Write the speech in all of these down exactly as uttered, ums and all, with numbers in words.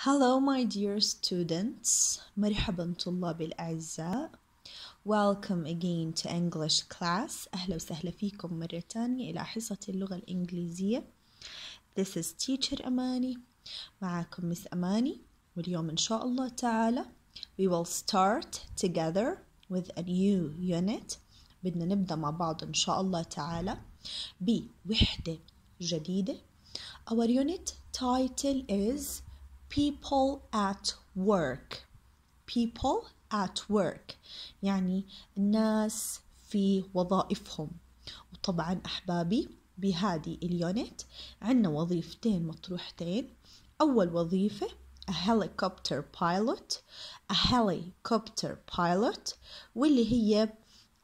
Hello my dear students. مرحبا طلاب الأعزاء. Welcome again to English class. أهلا وسهلا فيكم مرة تانية إلى حصة اللغة الإنجليزية. This is teacher أماني. معكم مس أماني. واليوم إن شاء الله تعالى we will start together with a new unit. بدنا نبدأ مع بعض إن شاء الله تعالى بوحدة جديدة. Our unit title is People at work. People at work يعني الناس في وظائفهم. وطبعا أحبابي بهذه اليونت عندنا وظيفتين مطروحتين. أول وظيفة a helicopter pilot a helicopter pilot واللي هي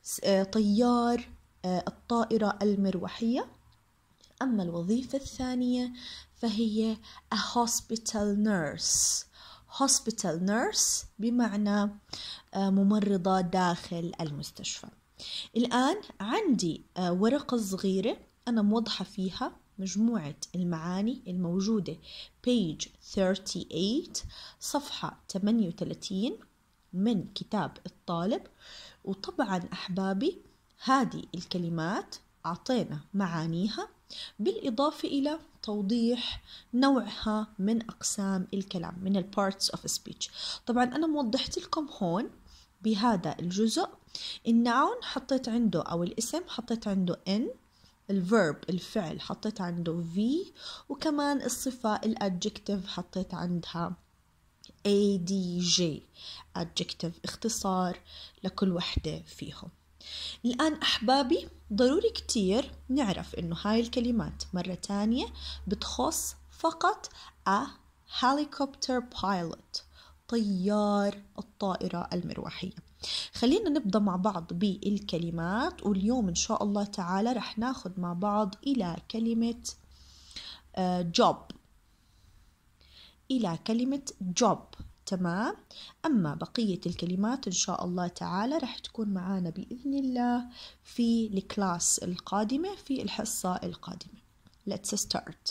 طيار الطائرة المروحية. أما الوظيفة الثانية فهي a hospital nurse. hospital nurse بمعنى ممرضة داخل المستشفى. الآن عندي ورقة صغيرة أنا موضحة فيها مجموعة المعاني الموجودة page thirty-eight صفحة ثمانية وثلاثين من كتاب الطالب. وطبعا أحبابي هذه الكلمات أعطينا معانيها بالإضافة إلى توضيح نوعها من أقسام الكلام من ال parts of speech. طبعا أنا موضحت لكم هون بهذا الجزء الناون حطيت عنده أو الاسم حطيت عنده N، الverb الفعل حطيت عنده V، وكمان الصفة الادجكتيف حطيت عندها A D J adjective اختصار لكل وحدة فيهم. الآن أحبابي ضروري كتير نعرف إنه هاي الكلمات مرة تانية بتخص فقط a helicopter pilot طيار الطائرة المروحية. خلينا نبدأ مع بعض بالكلمات. واليوم إن شاء الله تعالى رح ناخد مع بعض إلى كلمة uh, job إلى كلمة job. تمام. أما بقية الكلمات إن شاء الله تعالى رح تكون معانا بإذن الله في الكلاس القادمة في الحصة القادمة. Let's start.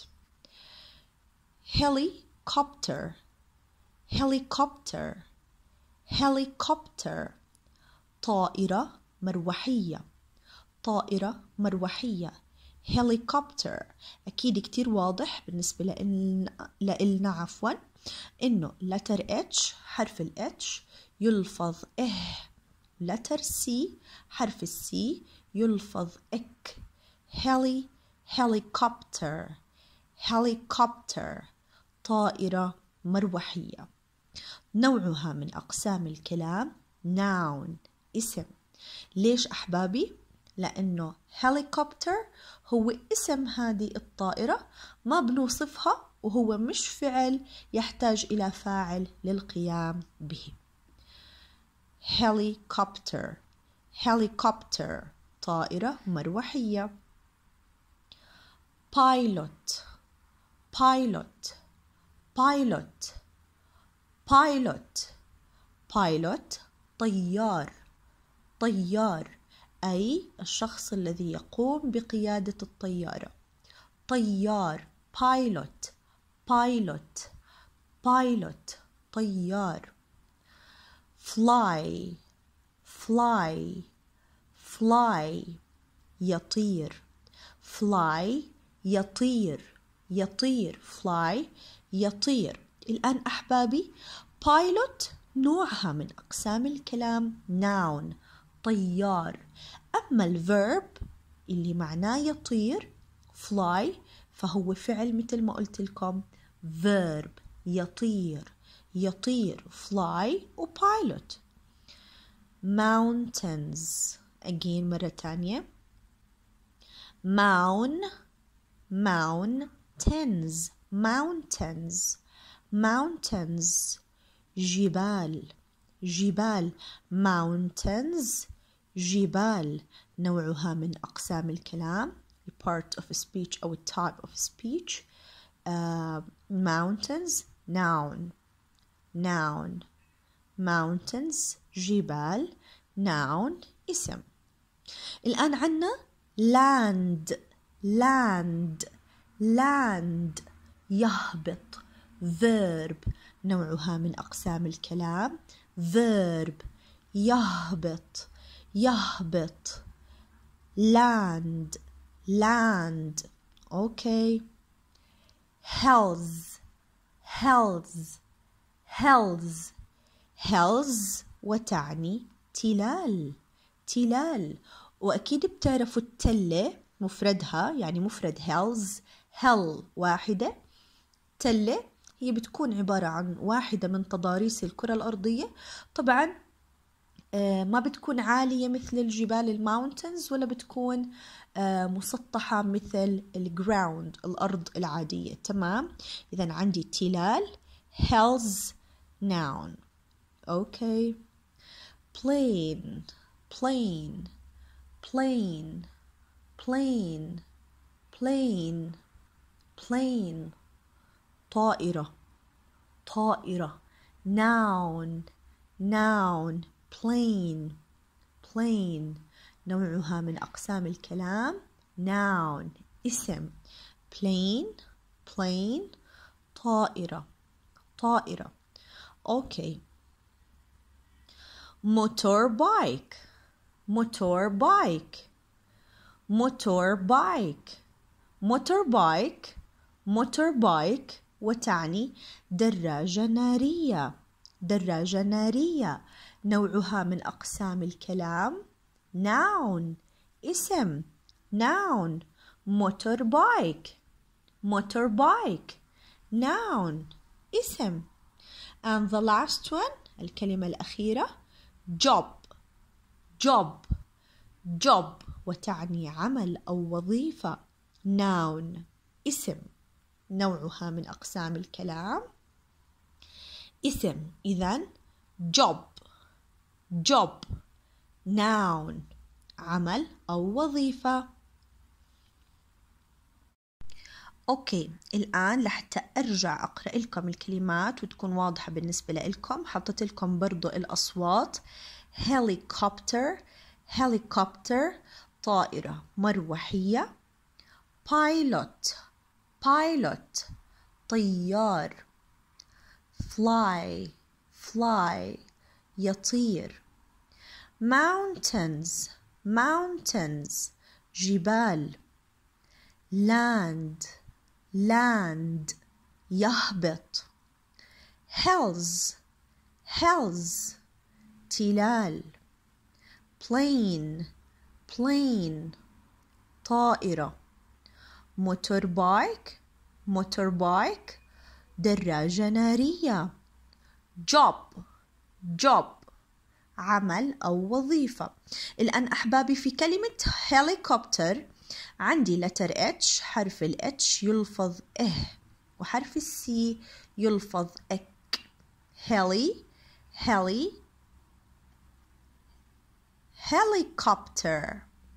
helicopter helicopter helicopter طائرة مروحية طائرة مروحية helicopter. أكيد كتير واضح بالنسبة لإلنا, لإلنا عفواً إنه letter H حرف ال H يلفظ إه، letter C حرف ال C يلفظ إك. heli helicopter helicopter طائرة مروحية. نوعها من أقسام الكلام noun اسم. ليش أحبابي؟ لأنه helicopter هو اسم هذه الطائرة ما بنوصفها وهو مش فعل يحتاج إلى فاعل للقيام به. helicopter helicopter طائرة مروحية. pilot pilot pilot pilot pilot طيار طيار أي الشخص الذي يقوم بقيادة الطيارة. طيار pilot pilot pilot طيار. fly fly fly يطير fly يطير يطير fly يطير. الآن أحبابي pilot نوعها من أقسام الكلام noun طيار. أما الverb اللي معناه يطير fly فهو فعل مثل ما قلت لكم verb يطير يطير fly و pilot. mountains again مرة تانية mountain mountains mountains mountains جبال جبال mountains جبال. نوعها من أقسام الكلام part of speech أو type of speech. uh, mountains noun noun mountains جبال noun اسم. الآن عنا land land land يهبط verb نوعها من أقسام الكلام verb. يهبط يهبط. land land. أوكي. health health health health وتعني تلال تلال. وأكيد بتعرفوا التلة مفردها، يعني مفرد health hell واحدة، تلة هي بتكون عبارة عن واحدة من تضاريس الكرة الأرضية. طبعا آه ما بتكون عالية مثل الجبال الماونتنز، ولا بتكون آه مسطحة مثل الجراوند الأرض العادية. تمام. إذا عندي تلال hills noun. أوكي. plane plane plane plane plane plane. طائرة طائرة. noun noun plane plane نوعها من أقسام الكلام noun اسم. plane plane طائرة طائرة. أوكي. motorbike motorbike motorbike motorbike motorbike وتعني دراجة نارية دراجة نارية. نوعها من أقسام الكلام noun اسم noun motorbike motorbike noun اسم. and the last one الكلمة الأخيرة job job job وتعني عمل أو وظيفة noun اسم. نوعها من أقسام الكلام اسم. إذن job job noun عمل أو وظيفة. أوكي. الآن لحتى أرجع أقرأ لكم الكلمات وتكون واضحة بالنسبة لكم، حطيت لكم برضو الأصوات. helicopter helicopter طائرة مروحية. pilot pilot طيار. fly fly يطير. mountains mountains جبال. land land يهبط. hills hills تلال. plane plane طائرة. motorbike motorbike دراجة نارية. job job عمل أو وظيفة. الآن أحبابي في كلمة helicopter عندي letter H، حرف ال H يلفظ إه وحرف ال C يلفظ إك. heli heli helicopter.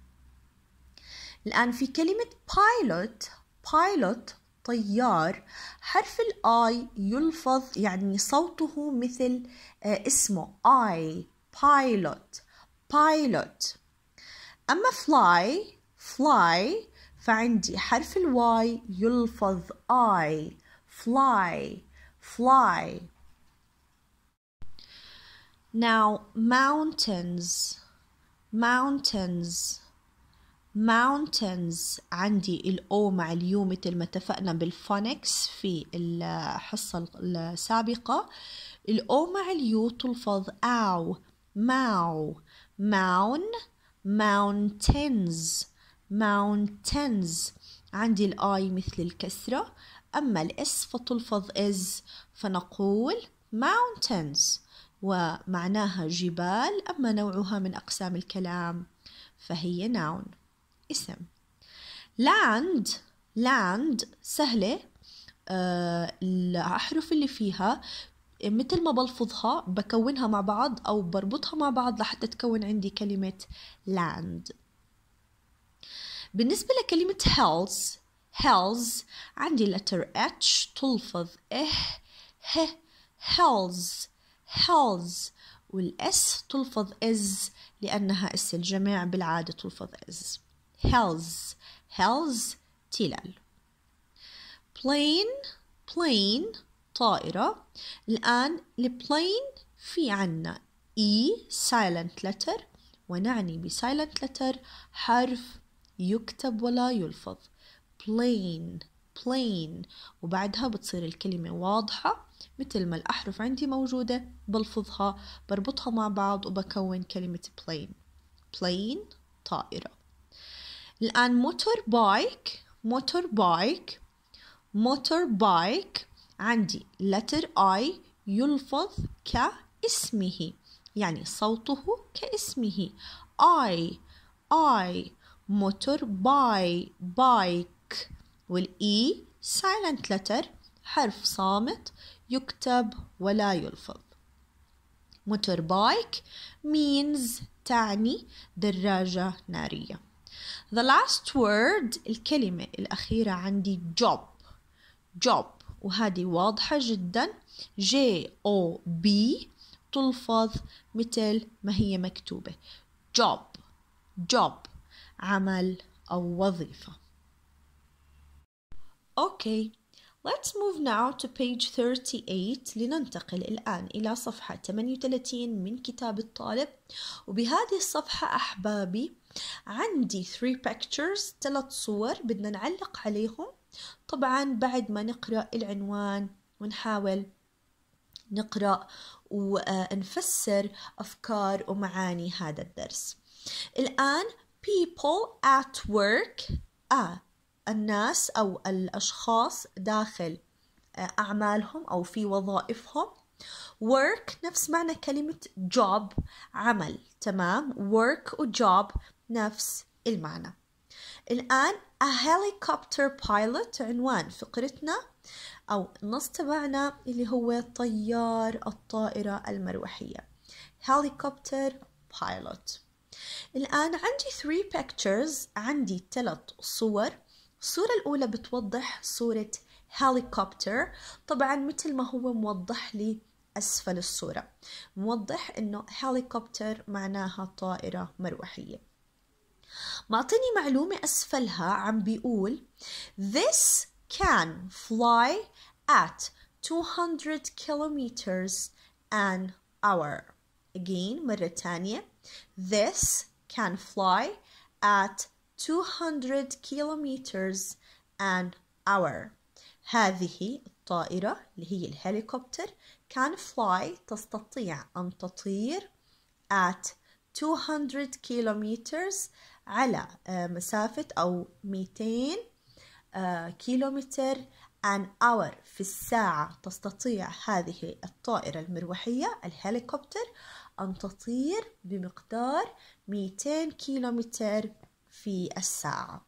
الآن في كلمة pilot pilot طيار، حرف الآي يلفظ يعني صوته مثل آه اسمه I pilot pilot. أما fly fly فعندي حرف الواي يلفظ I fly fly. now mountains mountains mountains عندي الأو مع اليو مثل ما اتفقنا بالفونكس في الحصة السابقة. الأو مع اليو تلفظ أو ماو ماون mountains mountains. عندي الآي مثل الكسرة، أما الإس فتلفظ إز فنقول mountains ومعناها جبال. أما نوعها من أقسام الكلام فهي noun اسم. land land سهلة، آه الأحرف اللي فيها مثل ما بلفظها بكونها مع بعض أو بربطها مع بعض لحتى تكون عندي كلمة land. بالنسبة لكلمة health health عندي letter H تلفظ إه ه health health، والإس تلفظ إز لأنها إس الجمع بالعادة تلفظ إز. health health تلال. plane plane طائرة. الآن البلين في عنا E silent letter، ونعني ب silent letter حرف يكتب ولا يلفظ. plane plane، وبعدها بتصير الكلمة واضحة مثل ما الأحرف عندي موجودة بلفظها بربطها مع بعض وبكون كلمة plane. plane طائرة. الآن موتور بايك موتور بايك موتور بايك عندي letter I يلفظ كاسمه، يعني صوته كاسمه I I موتور باي بايك، والإي silent letter حرف صامت يكتب ولا يلفظ. موتور بايك means تعني دراجة نارية. The last word الكلمة الأخيرة عندي job job، وهذه واضحة جدا J O B تلفظ مثل ما هي مكتوبة job job، عمل أو وظيفة. Okay, let's move now to page thirty-eight. لننتقل الآن إلى صفحة ثمانية وثلاثين من كتاب الطالب. وبهذه الصفحة أحبابي عندي three pictures، ثلاث صور بدنا نعلق عليهم طبعا بعد ما نقرأ العنوان ونحاول نقرأ ونفسر أفكار ومعاني هذا الدرس. الآن people at work آه الناس أو الأشخاص داخل أعمالهم أو في وظائفهم. work نفس معنى كلمة job عمل، تمام. work و job نفس المعنى. الآن a helicopter pilot عنوان فقرتنا أو النص تبعنا اللي هو طيار الطائرة المروحية helicopter pilot. الآن عندي three pictures، عندي ثلاث صور. الصورة الأولى بتوضح صورة helicopter، طبعا مثل ما هو موضح لي أسفل الصورة، موضح إنه helicopter معناها طائرة مروحية. معطيني معلومة أسفلها عم بيقول this can fly at two hundred kilometers an hour. again مرة تانية this can fly at two hundred kilometers an hour. هذه الطائرة اللي هي الهليكوبتر can fly تستطيع أن تطير at two hundred kilometers على مسافة أو مئتين كيلومتر an hour في الساعة. تستطيع هذه الطائرة المروحية الهليكوبتر أن تطير بمقدار مئتين كيلومتر في الساعة.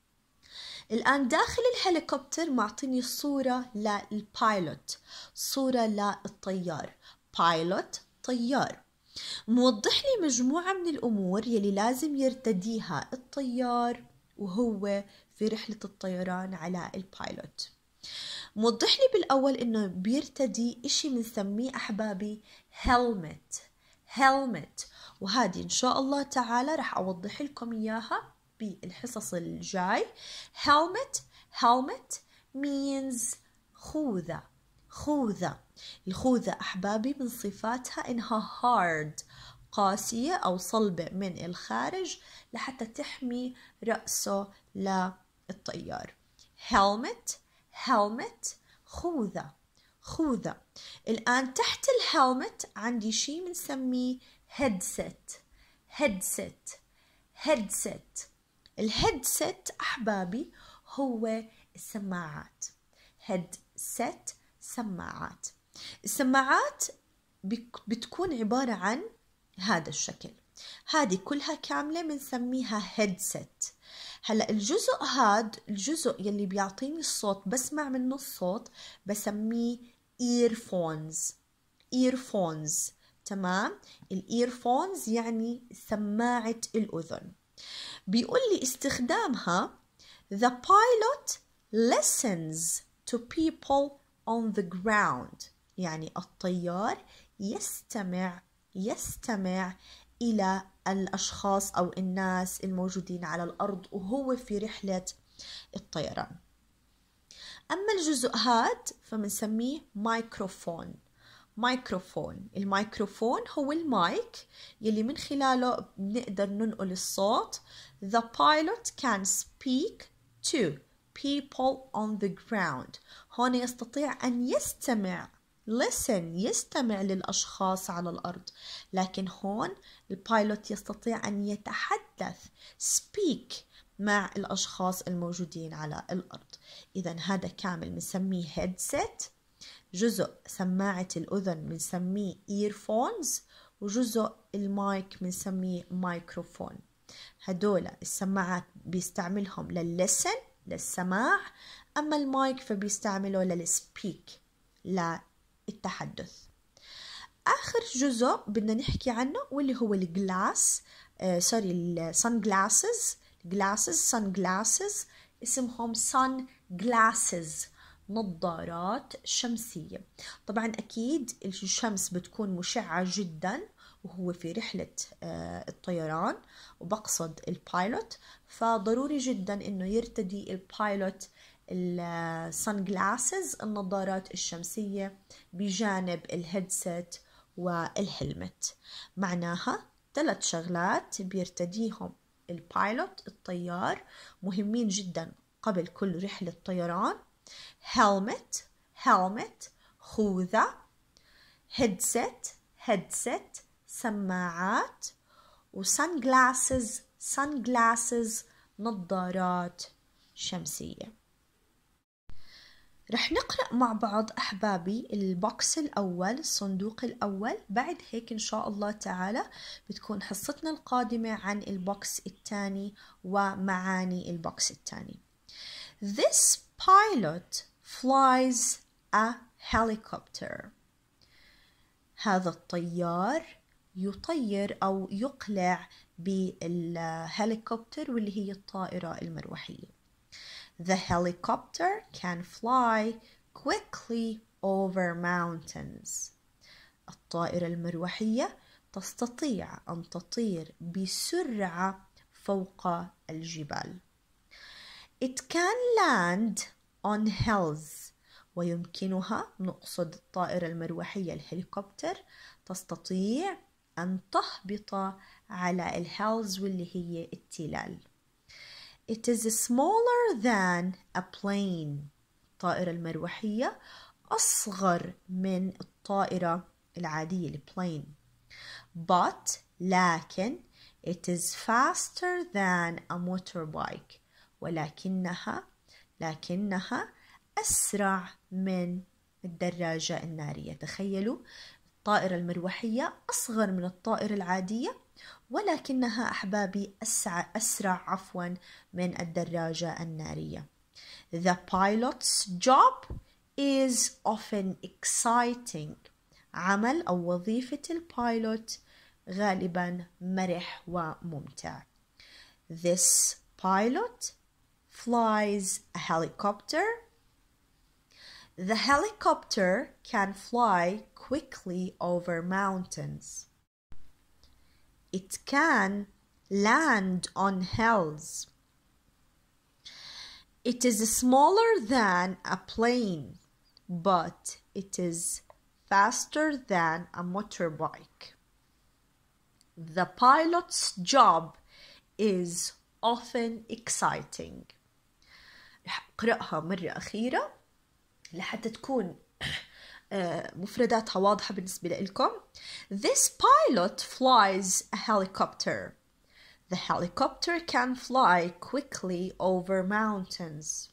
الآن داخل الهليكوبتر معطيني صورة للبايلوت، صورة للطيار. بايلوت طيار، موضح لي مجموعة من الأمور يلي لازم يرتديها الطيار وهو في رحلة الطيران على البايلوت. موضح لي بالأول إنه بيرتدي إشي بنسميه أحبابي helmet helmet، وهذه إن شاء الله تعالى رح أوضح لكم إياها بالحصص الجاي. helmet helmet means خوذة خوذة. الخوذة أحبابي من صفاتها إنها hard قاسية أو صلبة من الخارج لحتى تحمي رأسه للطيار. helmet helmet خوذة خوذة. الآن تحت الهلمت عندي شيء بنسميه headset headset headset. الهيدسет أحبابي هو السماعات. headset سماعات. السماعات بتكون عبارة عن هذا الشكل، هذه كلها كاملة بنسميها headset. هلأ الجزء هاد الجزء يلي بيعطيني الصوت بسمع منه الصوت بسميه earphones earphones تمام. earphones يعني سماعة الأذن. بيقول لي استخدامها the pilot listens to people on the ground، يعني الطيار يستمع يستمع إلى الأشخاص أو الناس الموجودين على الأرض وهو في رحلة الطيران. أما الجزء هاد فمنسميه مايكروفون. مايكروفون، الميكروفون هو المايك يلي من خلاله بنقدر ننقل الصوت. The pilot can speak to people on the ground. هون يستطيع أن يستمع listen يستمع للأشخاص على الأرض، لكن هون البايلوت يستطيع أن يتحدث speak مع الأشخاص الموجودين على الأرض. إذن هذا كامل بنسميه headset، جزء سماعة الأذن بنسميه earphones، وجزء المايك بنسميه مايكروفون. هدول السماعات بيستعملهم لللسن للسماع، أما المايك فبيستعمله للسبيك للتحدث. آخر جزء بدنا نحكي عنه واللي هو الجلاس آه سوري السن جلاسز جلاسز سن جلاسز اسمهم سن جلاسز، نظارات شمسية. طبعا أكيد الشمس بتكون مشعة جدا وهو في رحلة آه الطيران، وبقصد البايلوت، فضروري جدا إنه يرتدي البايلوت السن جلاسز النظارات الشمسية بجانب الهيدسيت والهلمت. معناها ثلاث شغلات بيرتديهم البايلوت الطيار مهمين جدا قبل كل رحلة طيران: helmet helmet خوذة، headset headset سماعات، وسن جلاسز سن جلاسز نظارات شمسية. رح نقرأ مع بعض أحبابي البوكس الأول، الصندوق الأول، بعد هيك إن شاء الله تعالى بتكون حصتنا القادمة عن البوكس الثاني ومعاني البوكس الثاني. This pilot flies a helicopter. هذا الطيار يطير أو يقلع بالهليكوبتر واللي هي الطائرة المروحية. The helicopter can fly quickly over mountains. الطائرة المروحية تستطيع أن تطير بسرعة فوق الجبال. It can land on hills. ويمكنها، نقصد الطائرة المروحية الهليكوبتر، تستطيع أن تهبط على الهيلز واللي هي التلال. It is smaller than a plane. الطائرة المروحية أصغر من الطائرة العادية البلين. But لكن it is faster than a motorbike. ولكنها لكنها أسرع من الدراجة النارية. تخيلوا الطائرة المروحية أصغر من الطائرة العادية، ولكنها أحبابي أسرع, أسرع عفوا من الدراجة النارية. The pilot's job is often exciting. عمل أو وظيفة البايلوت غالبا مرح وممتع. This pilot flies a helicopter. The helicopter can fly quickly over mountains. It can land on hills. It is smaller than a plane, but it is faster than a motorbike. The pilot's job is often exciting. رح أقرأها مرة أخيرة لحتى تكون مفرداتها واضحة بالنسبة لكم. This pilot flies a helicopter. The helicopter can fly quickly over mountains.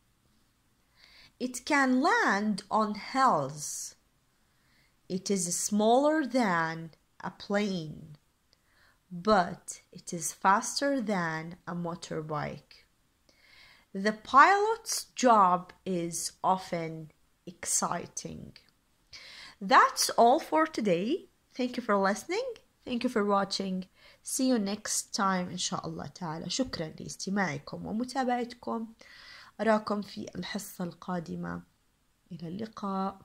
It can land on hills. It is smaller than a plane, but it is faster than a motorbike. The pilot's job is often exciting. That's all for today. Thank you for listening. Thank you for watching. See you next time إن شاء الله تعالى. شكرا لاستماعكم ومتابعتكم. أراكم في الحصة القادمة. إلى اللقاء.